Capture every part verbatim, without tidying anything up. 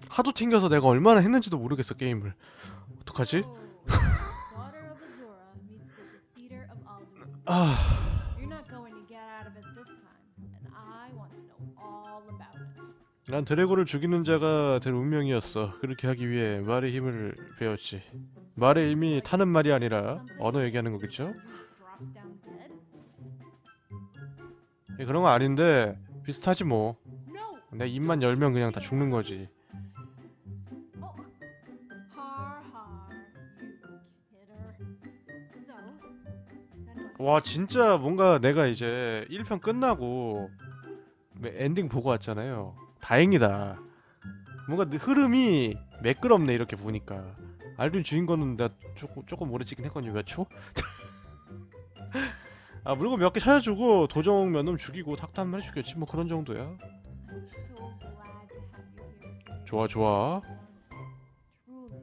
하도 튕겨서 내가 얼마나 했는지도 모르겠어 게임을. 어떡하지? So, daughter of Azora meets the defeater of Alduin. 아... You're not going to get out of it this time, and I want to know all about it. 난 드래곤을 죽이는 자가 될 운명이었어. 그렇게 하기 위해 말의 힘을 배웠지. 말의 힘이 타는 말이 아니라 언어 얘기하는 거겠죠? Drops down dead? 예, 그런 거 아닌데 비슷하지 뭐. No. 내 입만 열면 그냥 다 죽는 거지. Oh. Har har, you kidder. So, then what? 와 진짜 뭔가 내가 이제 일 편 끝나고 엔딩 보고 왔잖아요. 다행이다. 뭔가 느- 흐름이 매끄럽네 이렇게 보니까. 알든 주인공은 나 조금 조금 오래 찍긴 했거든요. 몇 초? 아 물건 몇 개 찾아주고 도적 몇 놈 죽이고 닭도 한 마리 죽였지 뭐 그런 정도야. I'm so glad to have you here. 좋아 좋아. Truly.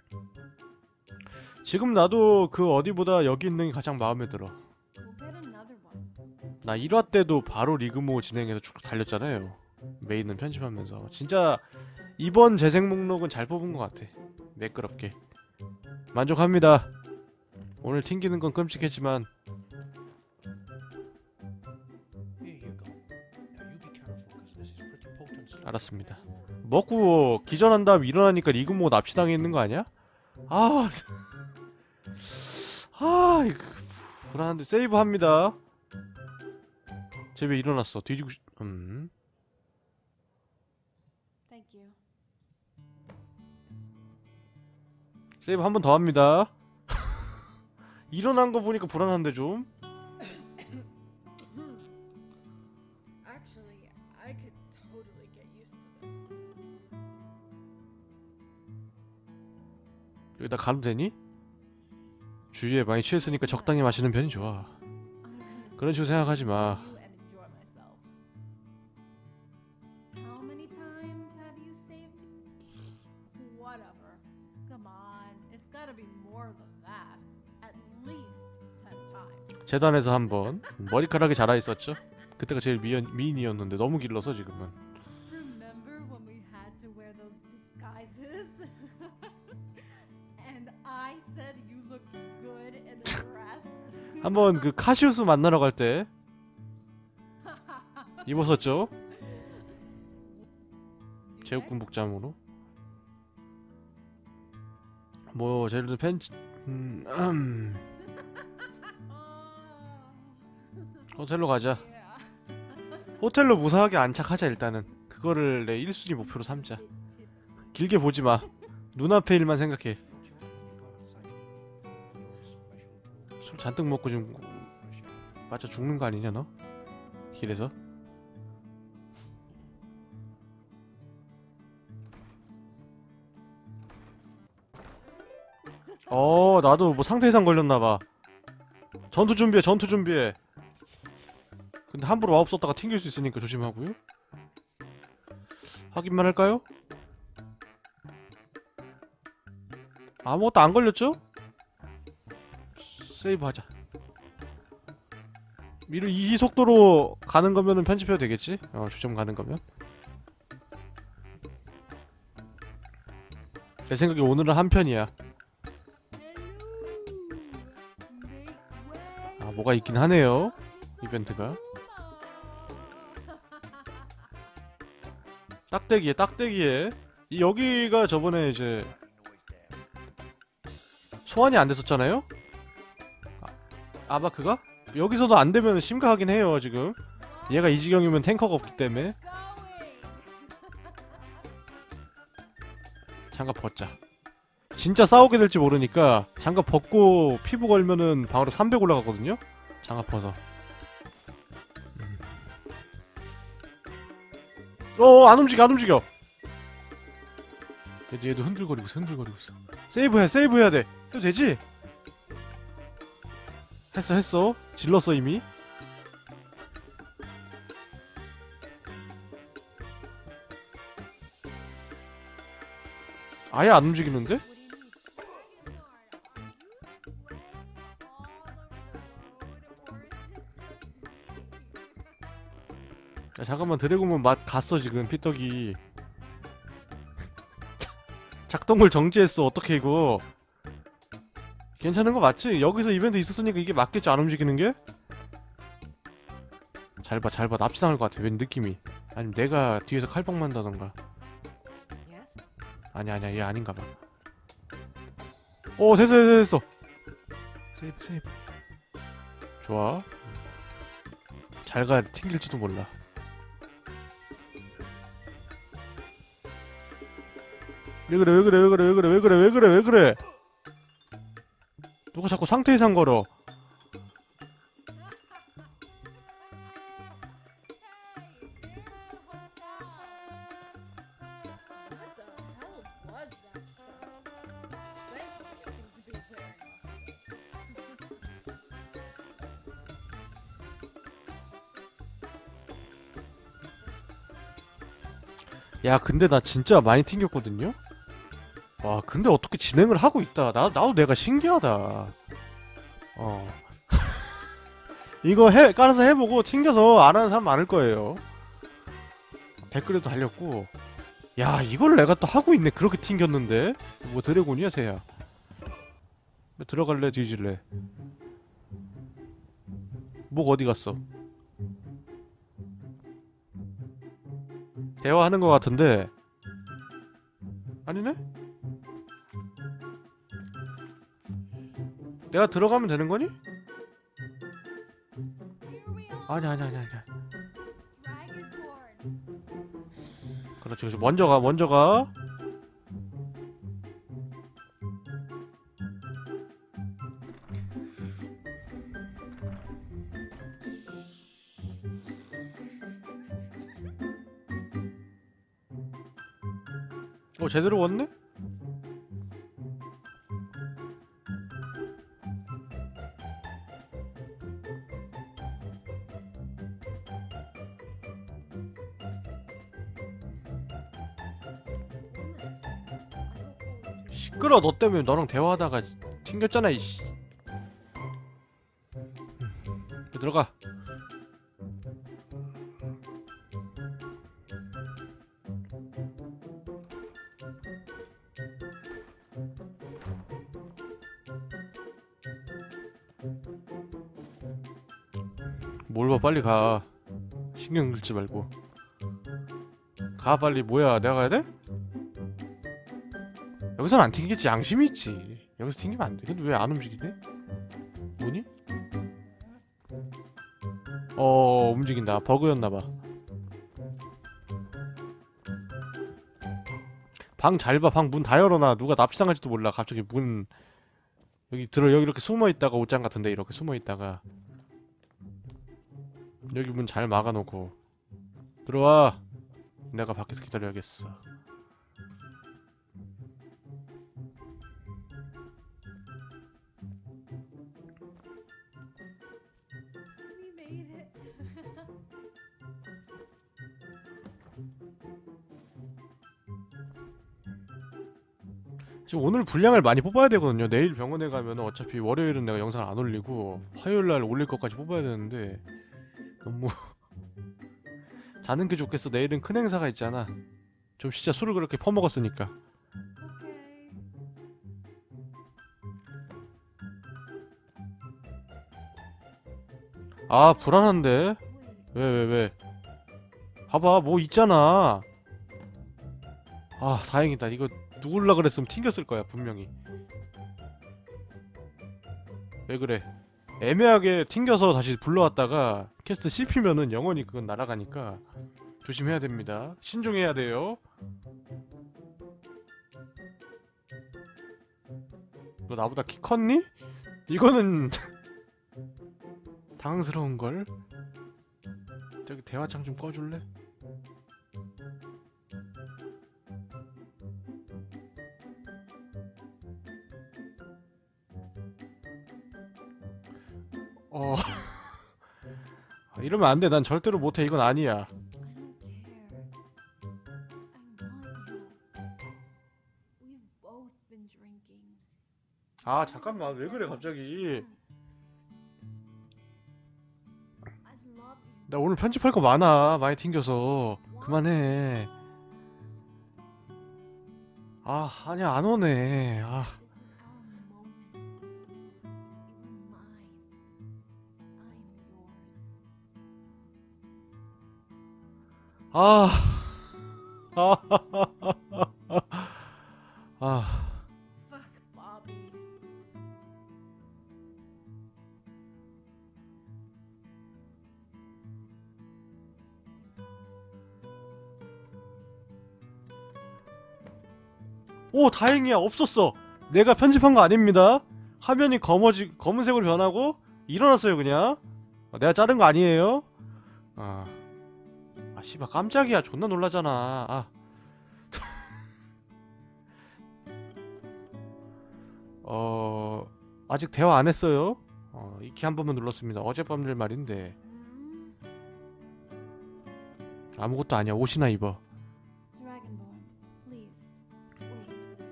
지금 나도 그 어디보다 여기 있는 게 가장 마음에 들어. We'll get another one. 나 일 화 때도 바로 리그모 진행해서 쭉 달렸잖아요. 메인은 편집하면서. 진짜 이번 재생 목록은 잘 뽑은 것 같아. 매끄럽게. 만족합니다. 오늘 튕기는 건 끔찍했지만 Here you go. Now you be careful because this is pretty potent stuff. 알았습니다. 먹고 기절한 다음 일어나니까 리그모 납치당해 있는 거 아니야? 아, 아, 이거 불안한데 세이브 합니다. 쟤 왜 일어났어? 뒤지고 싶... 음. Thank you. 세이브 한 번 더 합니다. 일어난 거 보니까 불안한데 좀. Actually, I could totally get used to this. 여기다 가도 되니? 주위에 많이 취했으니까 적당히 마시는 편이 좋아. I'm gonna 그런 식으로 생각하지 마. you and enjoy myself. How many times have you saved me? Whatever. Come on, it's gotta be more than that. At least ten times. 재단에서 한번 머리카락이 자라 있었죠. 그때가 제일 미연, 미인이었는데 너무 길러서 지금은. Remember when we had to wear those disguises? And I said you looked good in a dress? 한번 그 카시우스 만나러 갈 때 입었었죠. 제국군 복장으로. 뭐 예를 들어 팬츠 음, 음. 호텔로 가자. 호텔로 무사하게 안착하자 일단은. 그거를 내 일 순위 목표로 삼자. 길게 보지 마. 눈앞의 일만 생각해. 술 잔뜩 먹고 지금 맞아 죽는 거 아니냐 너? 길에서? 어 나도 뭐 상태 이상 걸렸나봐. 전투 준비해 전투 준비해. 근데 함부로 마법 썼다가 튕길 수 있으니까 조심하고요. 확인만 할까요? 아무것도 안 걸렸죠? 세이브 하자. 미루 이 속도로 가는 거면은 편집해도 되겠지? 어 주점 가는 거면. 내 생각에 오늘은 한 편이야. 아 뭐가 있긴 하네요. 이벤트가. 딱대기에 딱대기에 이 여기가 저번에 이제 소환이 안 됐었잖아요? 아, 아바크가? 여기서도 안 되면 심각하긴 해요 지금. 얘가 이 지경이면 탱커가 없기 때문에. 장갑 벗자. 진짜 싸우게 될지 모르니까 장갑 벗고 피부 걸면은 방어력 삼백 올라가거든요? 장갑 벗어. 음. 어어 안 움직여 안 움직여. 얘도 얘도 흔들거리고 있어 흔들거리고 있어. 세이브해 세이브해야 돼. 해도 되지? 했어 했어. 질렀어 이미. 아예 안 움직이는데? 야, 잠깐만 드래곤은 맛 갔어 지금 피떡이. 작동을 정지했어. 어떻게 이거? 괜찮은 거 맞지? 여기서 이벤트 있었으니까 이게 맞겠지, 안 움직이는 게? 잘 봐, 잘 봐. 납치당할 것 같아. 왠 느낌이. 아니면 내가 뒤에서 칼빵 만다던가. Yes? 아니 아니야, 얘 아닌가 봐. 오, 됐어, 됐어, 됐어. 세이브, 세이브. 좋아. 잘 가야 돼. 튕길지도 몰라. 왜 그래, 왜 그래, 왜 그래, 왜 그래, 왜 그래, 왜 그래, 왜 그래? 누가 자꾸 상태 이상 걸어? 야, 근데 나 진짜 많이 튕겼거든요? 와, 근데 어떻게 진행을 하고 있다. 나, 나도 내가 신기하다. 어. 이거 해, 깔아서 해보고 튕겨서 안 하는 사람 많을 거예요. 댓글에도 달렸고. 야, 이걸 내가 또 하고 있네. 그렇게 튕겼는데. 뭐 드래곤이야, 새야. 들어갈래, 뒤질래? 목 어디 갔어? 대화하는 것 같은데. 아니네? 내가 들어가면 되는 거니? 아니 아니 아니 아니. 그렇지, 그렇지. 먼저 가, 먼저 가. 어, 제대로 왔네? 시끄러. 너 때문에 너랑 대화하다가 튕겼잖아, 이씨. 들어가. 뭘 봐, 빨리 가. 신경 긁지 말고. 가, 빨리. 뭐야, 내가 가야 돼? 여기선 안 튕기겠지. 양심이 있지. 여기서 튕기면 안 돼. 근데 왜 안 움직이네? 뭐니? 어, 움직인다. 버그였나봐. 방 잘 봐. 방 문 다 열어놔. 누가 납치당할지도 몰라. 갑자기 문 여기 들어. 여기 이렇게 숨어 있다가 옷장 같은데 이렇게 숨어 있다가 여기 문 잘 막아놓고 들어와. 내가 밖에서 기다려야겠어. We made it. 지금 오늘 분량을 많이 뽑아야 되거든요. 내일 병원에 가면 어차피 월요일은 내가 영상을 안 올리고 화요일날 올릴 것까지 뽑아야 되는데 너무 자는 게 좋겠어. 내일은 큰 행사가 있잖아. 좀 진짜 술을 그렇게 퍼먹었으니까. Okay. 아, 불안한데? Wait. 왜, 왜, 왜? 봐봐, 뭐 있잖아. 아, 다행이다. 이거 누굴라 그랬으면 튕겼을 거야, 분명히. 왜 그래? 애매하게 튕겨서 다시 불러왔다가 캐스트 씹히면은 영원히 그건 날아가니까 조심해야 됩니다. 신중해야 돼요. 너 나보다 키 컸니? 이거는 당황스러운걸? 저기 대화창 좀 꺼줄래? 어... 아, 이러면 안 돼. 난 절대로 못해. 이건 아니야. I don't care. I want you. We've both been drinking. 아, 잠깐만. 왜 그래 갑자기? I love you. 나 오늘 편집할 거 많아. 많이 튕겨서. 그만해. 아, 아니야, 안 오네. 아, This is our moment. You're mine. 아, 아, Fuck Bobby. 오, 다행이야, 없었어. 내가 편집한 거 아닙니다. 화면이 검어지, 검은색으로 변하고 일어났어요, 그냥. 어, 내가 자른 거 아니에요. 아, 아, 씨발, 깜짝이야. 존나 놀라잖아. 아, 어, 아직 대화 안 했어요. 어, 이키 한 번만 눌렀습니다. 어젯밤 일 말인데. Hmm? 아무것도 아니야. 옷이나 입어. Dragonborn, please, wait.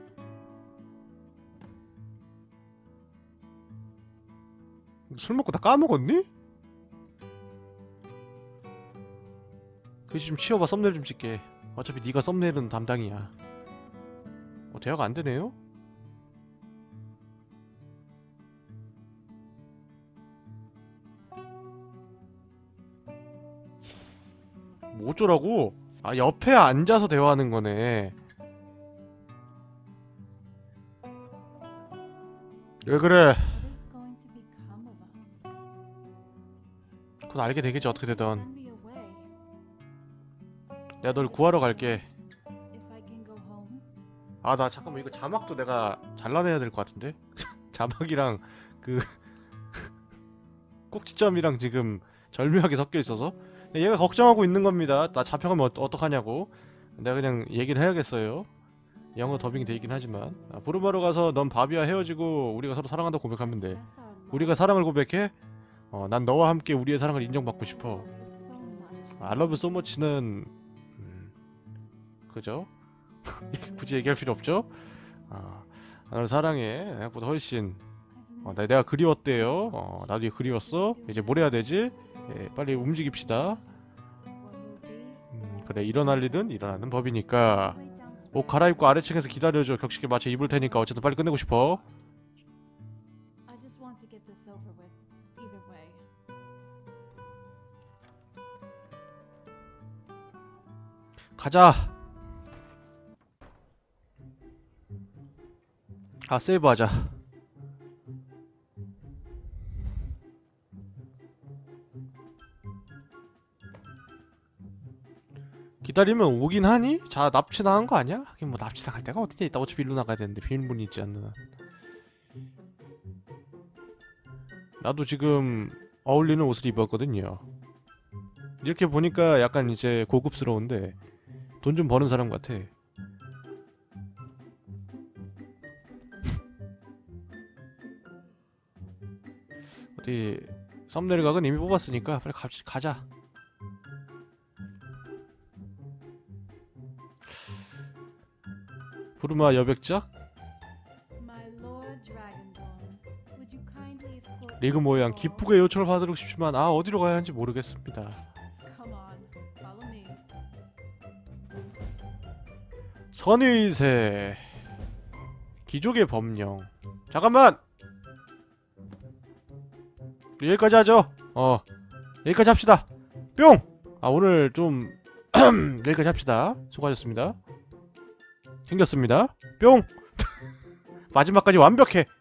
술 먹고 다 까먹었니? 글씨 좀 치워봐. 썸네일 좀 찍게. 어차피 네가 썸네일은 담당이야. 어, 대화가 안 되네요? 뭐 어쩌라고? 아, 옆에 앉아서 대화하는 거네. 왜 그래? What is going to become of us? 그건 알게 되겠지, 어떻게 되든. Send me away. 내가 널 구하러 갈게. If I can go home. 아, 나 잠깐만, 이거 자막도 내가 잘라내야 될 것 같은데? 자막이랑 그 꼭지점이랑 지금 절묘하게 섞여 있어서 얘가 걱정하고 있는 겁니다. 나 잡혀가면 어, 어떡하냐고. 내가 그냥 얘기를 해야겠어요. 영어 더빙이 돼 있긴 하지만. 아, 부르마로 가서 넌 바비와 헤어지고 우리가 서로 사랑한다고 고백하면 돼. Confess our love. 우리가 사랑을 고백해? 어, 난 너와 함께 우리의 사랑을 인정받고 싶어. I love you so much. I love you so much는 음, 그죠? 굳이 얘기할 필요 없죠? 아, 나를 사랑해. 내가보다 훨씬. I've 어, 나, missed 내가 you. 그리웠대요. 어, 나도 그리웠어. 이제 뭘 해야 되지? 예, 빨리 움직입시다. What will be? 음, 그래, 일어날 일은 일어나는 법이니까. Wait downstairs. 옷 갈아입고 아래층에서 기다려줘. 격식에 맞춰 입을 테니까 어쨌든 빨리 끝내고 싶어. I just want to get this over with. Either way. 가자. 아, 세이브하자. 기다리면 오긴 하니? 자, 납치당한 거 아니야? 하긴 뭐 납치당할 데가 어디냐. 이따 어차피 일로 나가야 되는데 비밀문이 있지 않는 한. 나도 지금 어울리는 옷을 입었거든요. 이렇게 보니까 약간 이제 고급스러운데 돈 좀 버는 사람 같아. 어디 썸네일 각은 이미 뽑았으니까 빨리 가, 가자. 부르마 여백작? My Lord Dragonborn, would you kindly escort me 리그 to 모양 the 기쁘게 요청을 받으고 싶지만 아 어디로 가야 하는지 모르겠습니다. ball? Come on, follow me. 선의세 기족의 법령. 잠깐만! 여기까지 하죠. 어 여기까지 합시다. 뿅! 아 오늘 좀 여기까지 합시다. 수고하셨습니다. 생겼습니다. 뿅! 마지막까지 완벽해.